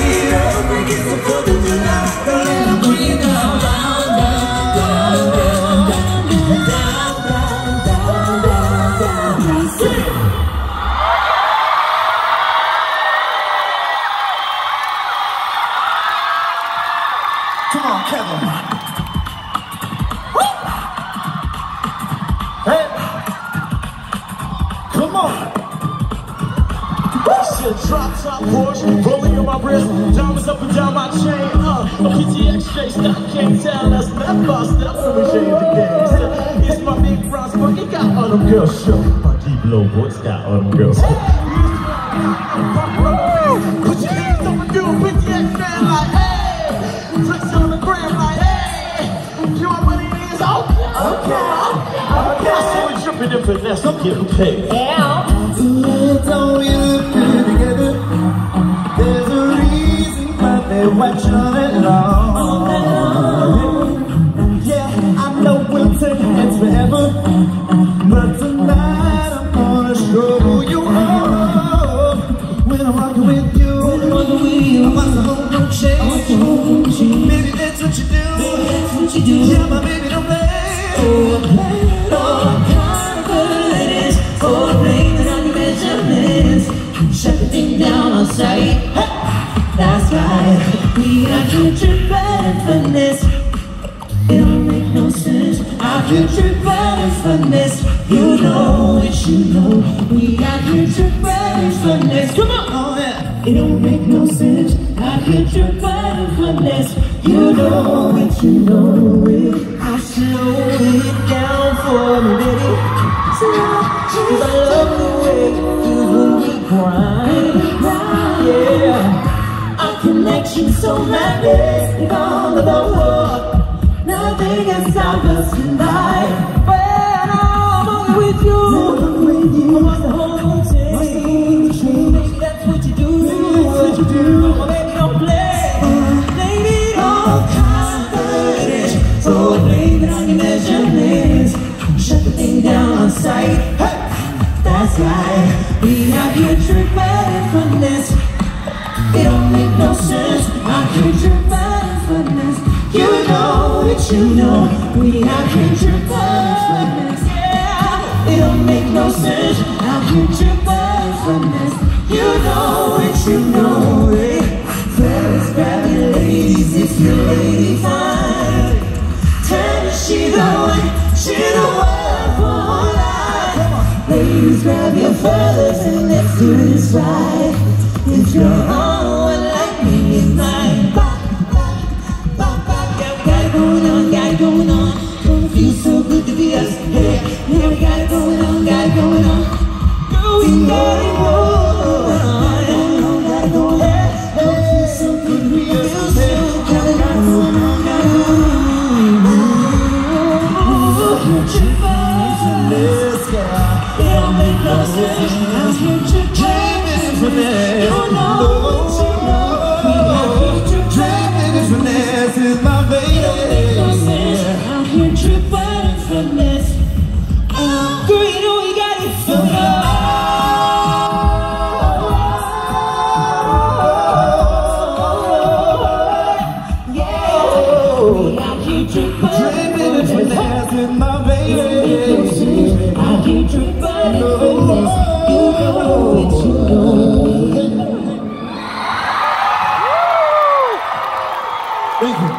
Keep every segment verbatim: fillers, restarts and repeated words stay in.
Come on, Kevin. Hey, come on. Shit, drop top Porsche, rolling on my wrist, diamonds up and down my chain. Uh, a P T X straight stop, can't tell us that bust up when we change the game. It's my big bronze, but it got all them girls shook. My deep low voice got all them girls shook. Put your hands up and do a P T X man like, hey. Flex on the gram like, hey. You want what it is? Okay, okay, okay. So we're dripping in finesse, I'm getting paid. Yeah. It's only look good together. There's a reason why they watch on it long. Yeah, I know we'll take hands forever, but tonight I'm gonna show you all. When I'm rocking with you, when I'm rocking with you, I want the whole world change. Baby, that's what you do. Baby, that's what you do. Yeah, my baby, don't play. Oh, play it all. Confidence for blaming on your measurements. Shut the thing down on sight. That's right. We got future better for this. It don't make no sense. Our future better for this. You know it, you know. We got future better for this. Come on, oh yeah. It don't make no sense. Our future better for this. You know it, you know it. I'll slow it down for me, baby. Cause I love the way you feel when we grind. Yeah, our connection so magnetic all of the world. Nothing can stop us tonight. When I'm on with you, I want the whole thing. Baby, that's what you do. What you do. Oh, baby, don't play. Blame it on confidence. So blame it on your measurements. Shut the thing down on sight. Hey, that's right. We have future better for this. It don't make no sense. Our future better for this. You know it, you know. We have future better for this. Yeah, it don't make no sense. Our future better for this. You know it, you know it. Fellas, grab your ladies if you're lady fine. Tell her she the one, she the one for life. Ladies, grab your fellas and let's do this right. If you're on one like me and mine, bop, bop, bop, bop. Yeah, we got it going on, got it going on. Don't feel so good to be us. Hey, yeah, we got it going on, got it going on. Girl, we got it going on, got it going on. Don't feel so good to be us. Got it going on, got it going on. Future vibes in this sky. It don't make no sense. Our future dreaming for this. You know what you know. We got future dreaming for this. Is my baby. It don't make no sense. Our future vibes for this. Girl, you know we got it so good. Dreaming for this with my baby. I keep tripping for this. You know it, you know it. Thank you.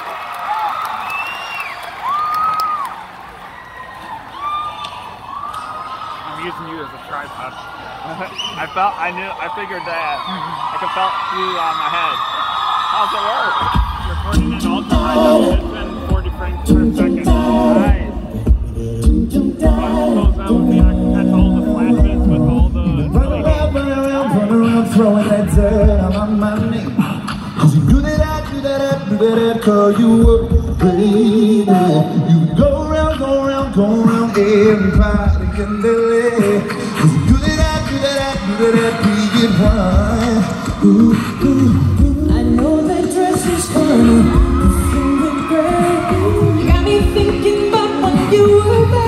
I'm using you as a tripod. I felt, I knew, I figured that. I could felt you on my head. How's it work? Recording it ultra high definition. forty frames per second. Nice. I suppose that would mean I can catch all the flashes with all the... Run around, run around, run around, throwing that dirt on my name. Cause you knew that I, knew that I, knew that I'd call you up, baby. You go around, go around, go around everybody in the way. Cause you knew that I, knew that I, knew that I'd be it one. Ooh, ooh, ooh. I know that dress is funny. You got me thinking about when you were back.